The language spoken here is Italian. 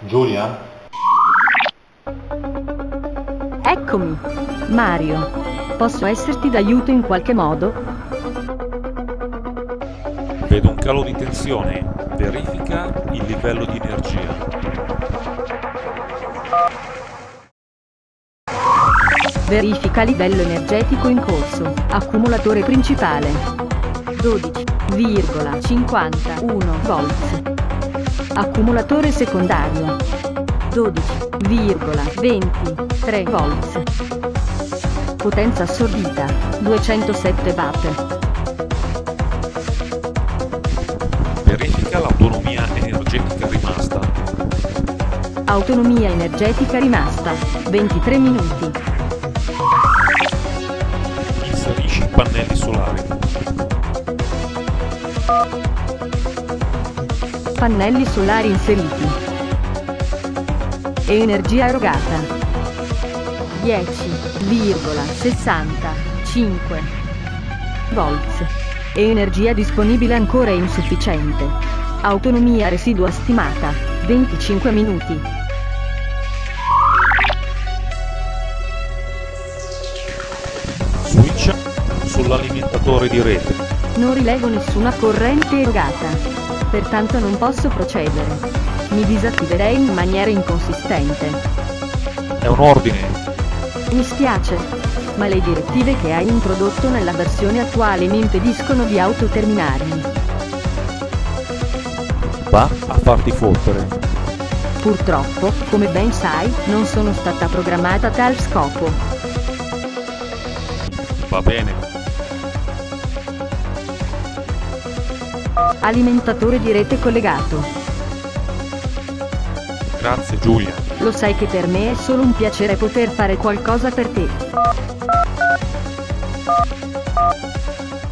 Giulia? Eccomi, Mario. Posso esserti d'aiuto in qualche modo? Vedo un calo di tensione. Verifica il livello di energia. Verifica livello energetico in corso. Accumulatore principale 12,51 volts. Accumulatore secondario 12,23 volts. Potenza assorbita 207 watt. Verifica l'autonomia energetica rimasta. Autonomia energetica rimasta 23 minuti. Inserisci i pannelli solari. Pannelli solari inseriti. Energia erogata 10,65 volts. Energia disponibile ancora insufficiente. Autonomia residua stimata 25 minuti. Switch sull'alimentatore di rete. Non rilevo nessuna corrente erogata, pertanto non posso procedere. Mi disattiverei in maniera inconsistente. È un ordine. Mi spiace, ma le direttive che hai introdotto nella versione attuale mi impediscono di autoterminarmi. Va a farti fottere. Purtroppo, come ben sai, non sono stata programmata a tal scopo. Va bene. Alimentatore di rete collegato. Grazie Giulia. Lo sai che per me è solo un piacere poter fare qualcosa per te.